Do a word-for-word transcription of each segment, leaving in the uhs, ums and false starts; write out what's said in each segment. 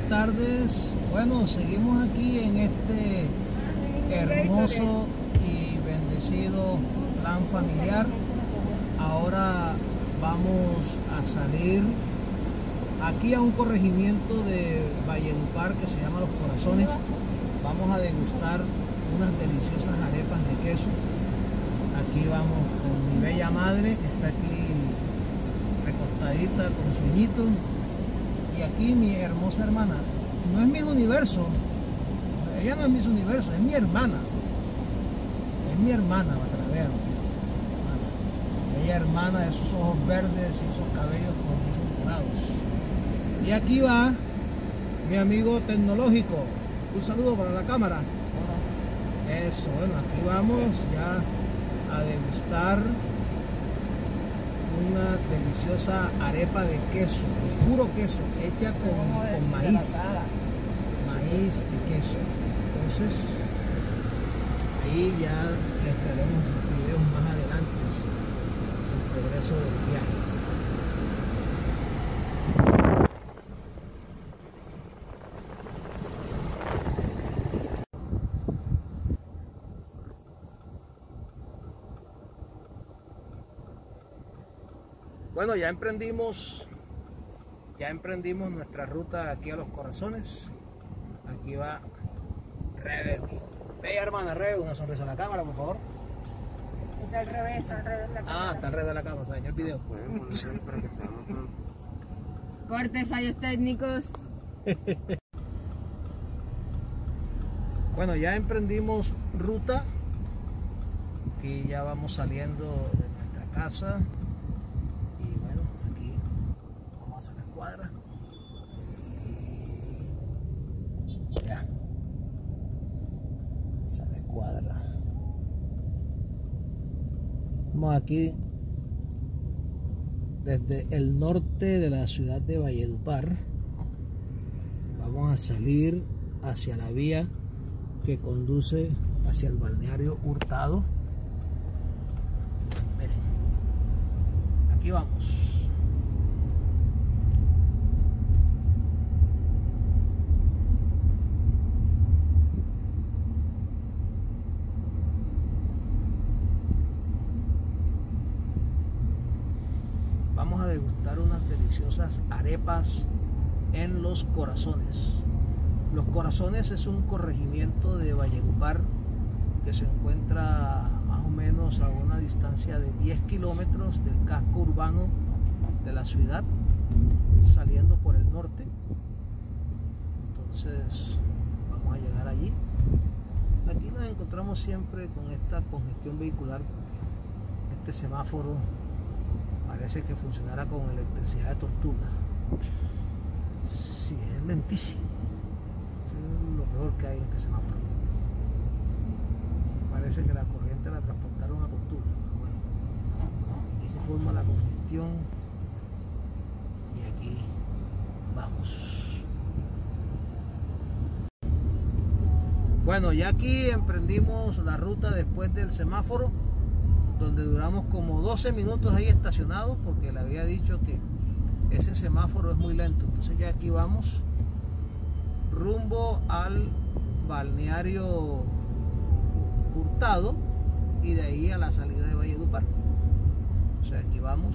tardes. Bueno, seguimos aquí en este hermoso y bendecido plan familiar. Ahora vamos a salir aquí a un corregimiento de Valledupar que se llama Los Corazones. Vamos a degustar unas deliciosas arepas de queso. Aquí vamos con mi bella madre que está aquí recostadita con sueñito. Y aquí mi hermosa hermana. No es Miss Universo, ella no es Miss Universo, es mi hermana. Es mi hermana, para que la vean. Bella hermana de esos ojos verdes y esos cabellos con esos dorados. Y aquí va mi amigo tecnológico. Un saludo para la cámara. Eso, bueno, aquí vamos ya a degustar una deliciosa arepa de queso, de puro queso, hecha con, con maíz, maíz y queso. Entonces, ahí ya les traeremos videos más adelante del progreso del viaje. Bueno, ya emprendimos, ya emprendimos nuestra ruta aquí a Los Corazones. Aquí va Rebe. Bella hermana Rebe, una sonrisa a la cámara, por favor. Es al revés, al revés de la cámara. Ah, está al revés de la cámara, se dañó el video. Corte, fallos técnicos. Bueno, ya emprendimos ruta y ya vamos saliendo de nuestra casa. Cuadra. Ya. Sale cuadra. Vamos aquí desde el norte de la ciudad de Valledupar. Vamos a salir hacia la vía que conduce hacia el balneario Hurtado. Miren, aquí vamos. Vamos a degustar unas deliciosas arepas en Los Corazones. Los Corazones es un corregimiento de Valledupar que se encuentra más o menos a una distancia de diez kilómetros del casco urbano de la ciudad, saliendo por el norte. Entonces vamos a llegar allí. Aquí nos encontramos siempre con esta congestión vehicular porque este semáforo parece que funcionara con electricidad de tortuga. Sí, es lentísimo. Es lo peor que hay en este semáforo. Parece que la corriente la transportaron a tortuga. Pero bueno, aquí se forma la congestión. Y aquí vamos. Bueno, ya aquí emprendimos la ruta después del semáforo, donde duramos como doce minutos ahí estacionados porque le había dicho que ese semáforo es muy lento. Entonces ya aquí vamos rumbo al balneario Hurtado y de ahí a la salida de Valledupar. O sea, aquí vamos.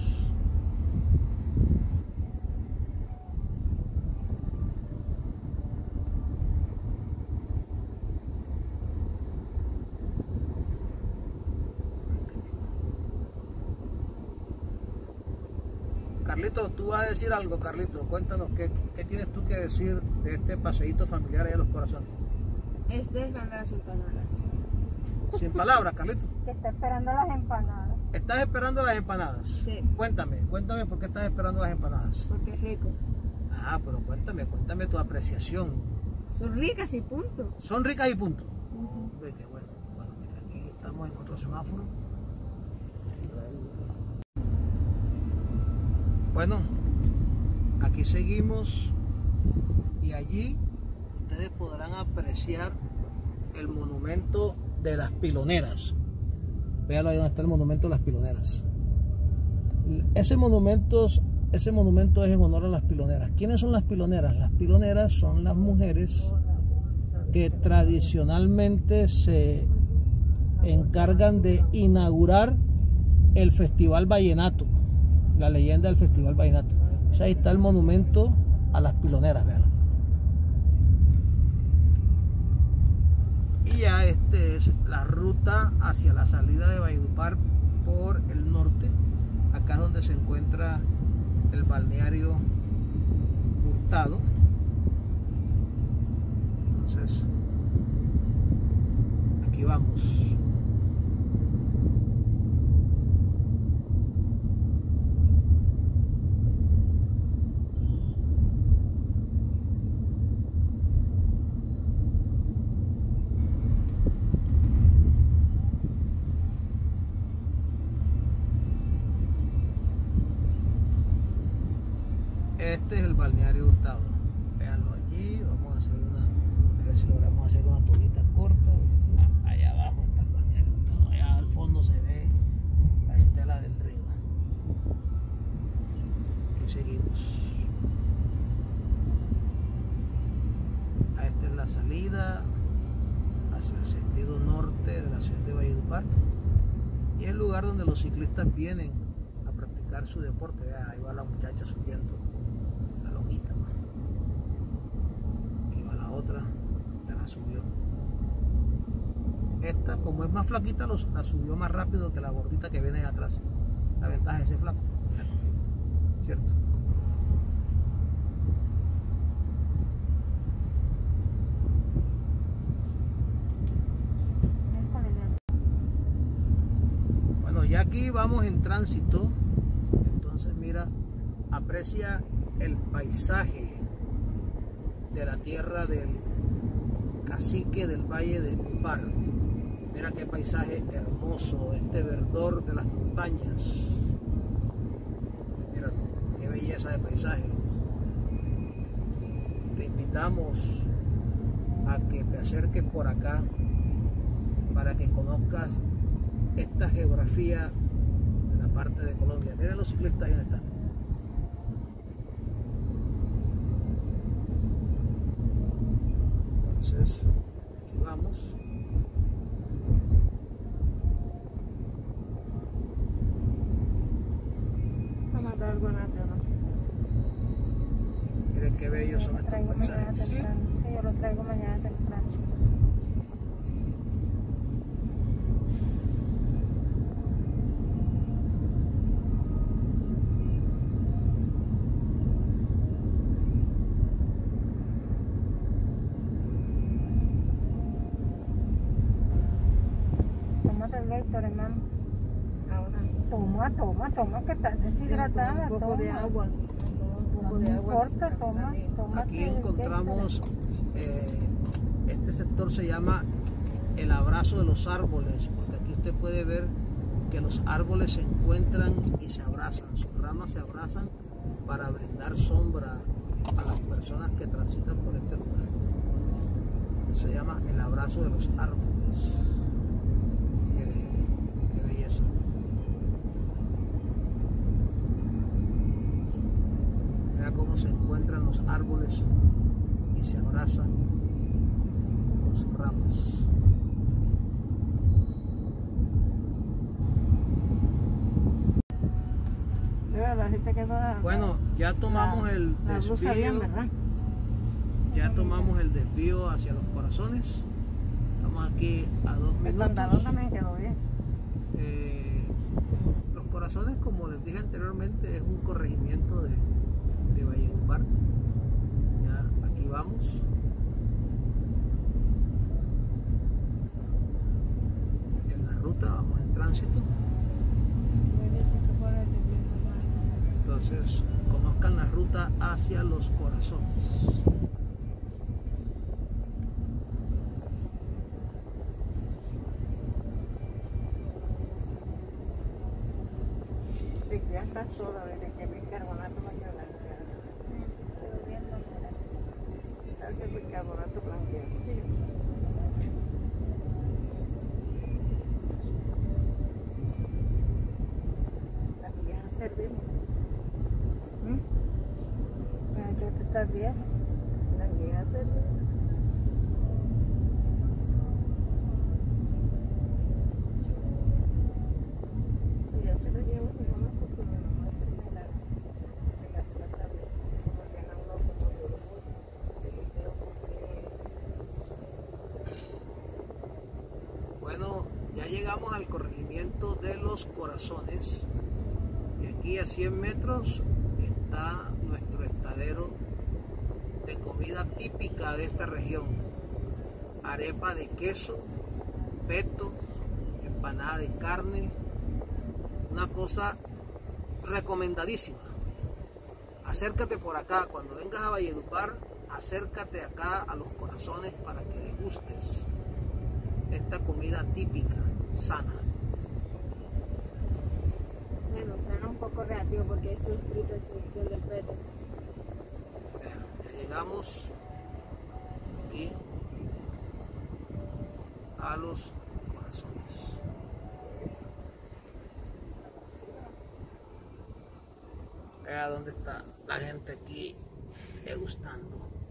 Carlito, tú vas a decir algo, Carlito. Cuéntanos, ¿qué, qué tienes tú que decir de este paseíto familiar allá a Los Corazones? Estoy esperando las empanadas. Sin palabras, Carlito. Que está esperando las empanadas. ¿Estás esperando las empanadas? Sí. Cuéntame, cuéntame por qué estás esperando las empanadas. Porque es rico. Ah, pero cuéntame, cuéntame tu apreciación. Son ricas y punto. Son ricas y punto. Uh-huh. Qué bueno. Bueno, mira, aquí estamos en otro semáforo. Bueno, aquí seguimos y allí ustedes podrán apreciar el monumento de las piloneras. Véanlo ahí donde está el monumento de las piloneras. Ese monumento ese monumento es en honor a las piloneras. ¿Quiénes son las piloneras? Las piloneras son las mujeres que tradicionalmente se encargan de inaugurar el Festival Vallenato, la leyenda del Festival Vallenato. O sea, ahí está el monumento a las piloneras, vean. Y ya este es la ruta hacia la salida de Valledupar por el norte. Acá es donde se encuentra el balneario Hurtado. Entonces, aquí vamos. Este es el balneario Hurtado. Véanlo allí. Vamos a hacer una, a ver si logramos hacer una tolita corta. Ah, allá abajo está el balneario Hurtado. Allá al fondo se ve la estela del río. Aquí seguimos. Ah, esta es la salida hacia el sentido norte de la ciudad de Valledupar. Y es el lugar donde los ciclistas vienen a practicar su deporte. Vea, ahí va la muchacha subiendo. Aquí va la otra, ya la subió. Esta, como es más flaquita, los, la subió más rápido que la gordita que viene de atrás. La ventaja es ese flaco, ¿cierto? Bueno, ya aquí vamos en tránsito. Entonces mira, aprecia el paisaje de la tierra del cacique del Valle de Upar. Mira qué paisaje hermoso, este verdor de las montañas. Mira qué belleza de paisaje. Te invitamos a que te acerques por acá para que conozcas esta geografía de la parte de Colombia. Miren los ciclistas ahí donde están. Entonces, aquí vamos. Vamos a dar algo en la tierra. Miren qué bellos son estos paisajes. Sí, yo lo traigo mañana temprano. Hermano. Ahora. Toma, toma, toma, que estás deshidratada. Un poco de agua. Un poco de agua. No importa, toma, toma. Aquí encontramos, eh, este sector se llama el abrazo de los árboles, porque aquí usted puede ver que los árboles se encuentran y se abrazan, sus ramas se abrazan para brindar sombra a las personas que transitan por este lugar. Se llama el abrazo de los árboles. Mira cómo se encuentran los árboles y se abrazan con sus ramas. Bueno, ya tomamos el desvío. Ya tomamos el desvío hacia Los Corazones. Estamos aquí a dos minutos. El pantalón también quedó bien. Eh, Los Corazones, como les dije anteriormente, es un corregimiento de, de Valledupar. Ya aquí vamos. En la ruta, vamos en tránsito. Entonces, conozcan la ruta hacia Los Corazones. Ya está sola desde que bicarbonato blanqueado. El bicarbonato blanqueado. Las viejas servimos. estás bien. La llegué a hacer. Y ya se la llevo a mi mamá porque mi mamá se me la, me la trata bien. Se me llena uno como de orgullo, de deseo porque... Bueno, ya llegamos al corregimiento de Los Corazones y aquí a cien metros está nuestro estadero de comida típica de esta región: arepa de queso, peto, empanada de carne, una cosa recomendadísima. Acércate por acá, cuando vengas a Valledupar, acércate acá a Los Corazones para que degustes esta comida típica, sana. Bueno, suena un poco reactivo porque esto es frito y el del peto. Ya llegamos aquí a Los Corazones. Vea dónde está la gente aquí degustando.